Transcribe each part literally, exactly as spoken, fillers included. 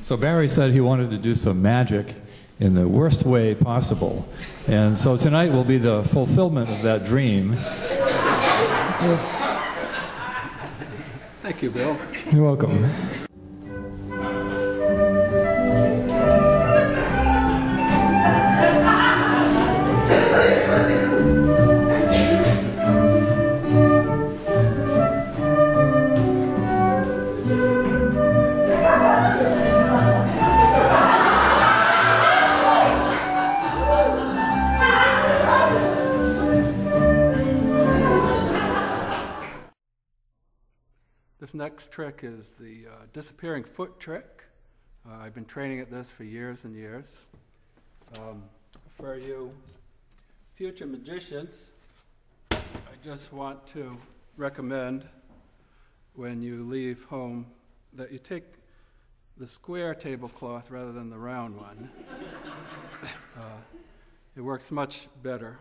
So Barry said he wanted to do some magic in the worst way possible. And so tonight will be the fulfillment of that dream. Thank you, Bill. You're welcome. This next trick is the uh, disappearing foot trick. Uh, I've been training at this for years and years. Um, for you future magicians, I just want to recommend when you leave home that you take the square tablecloth rather than the round one. uh, it works much better.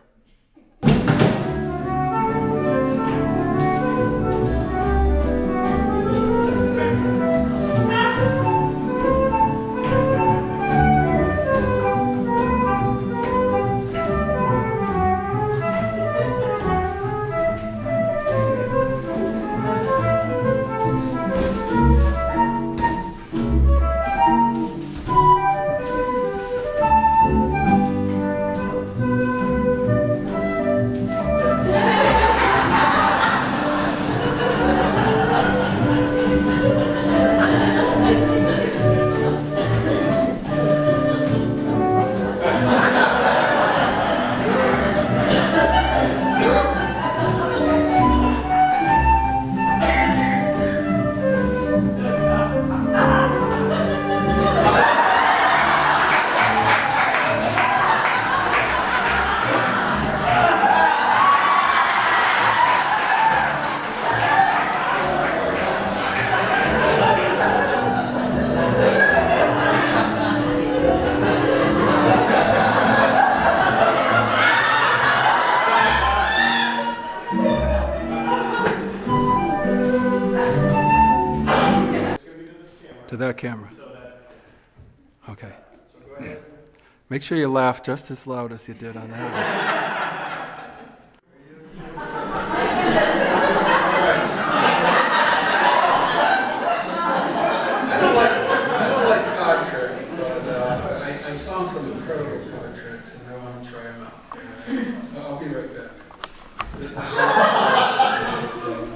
To that camera. Okay. Make sure you laugh just as loud as you did on that. I don't like, I don't like card tricks, but uh, I, I found some incredible card tricks and I want to try them out. I'll be right back. So,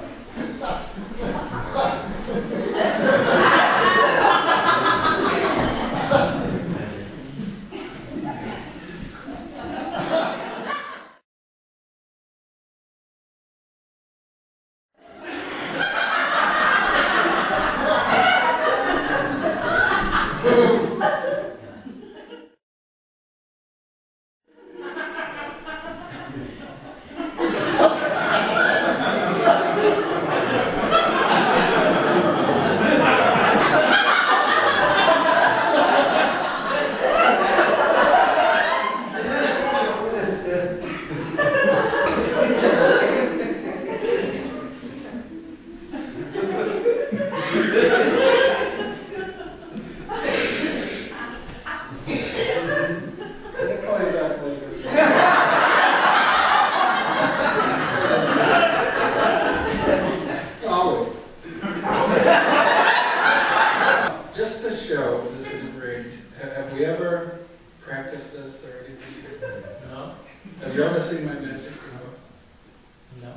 just to show this isn't rigged, have we ever practiced this or anything? No. Have you ever seen my magic? No.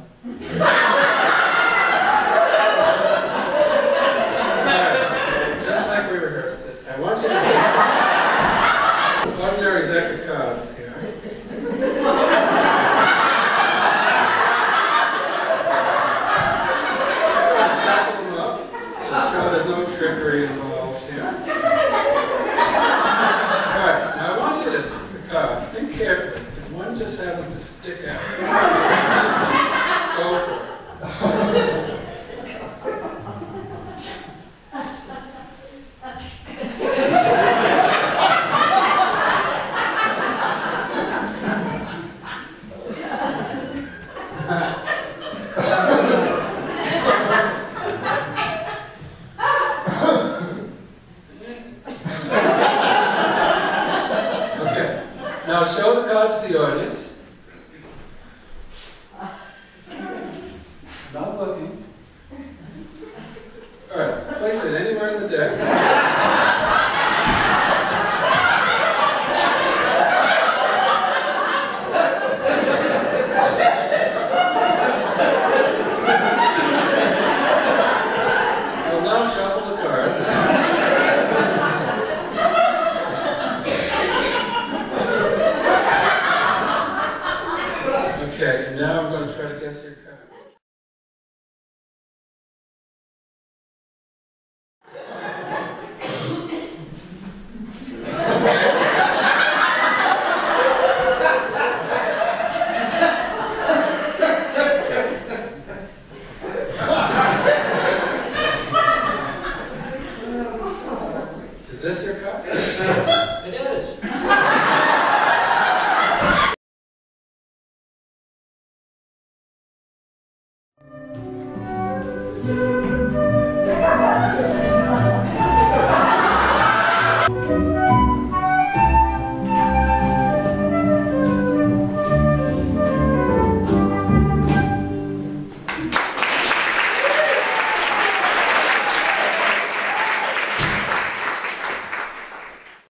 Just like we rehearsed it. I want you to take ordinary deck of cards here. Shuffle them up to show there's no trickery involved here. Alright, now I want you to pick the card. Think carefully. If one just happens to stick out, go for it. Now show the card to the audience. Not looking. All right, place it anywhere in the deck. We'll now shuffle the cards. Okay, and now I'm going to try to guess your card. Is this your card? It is.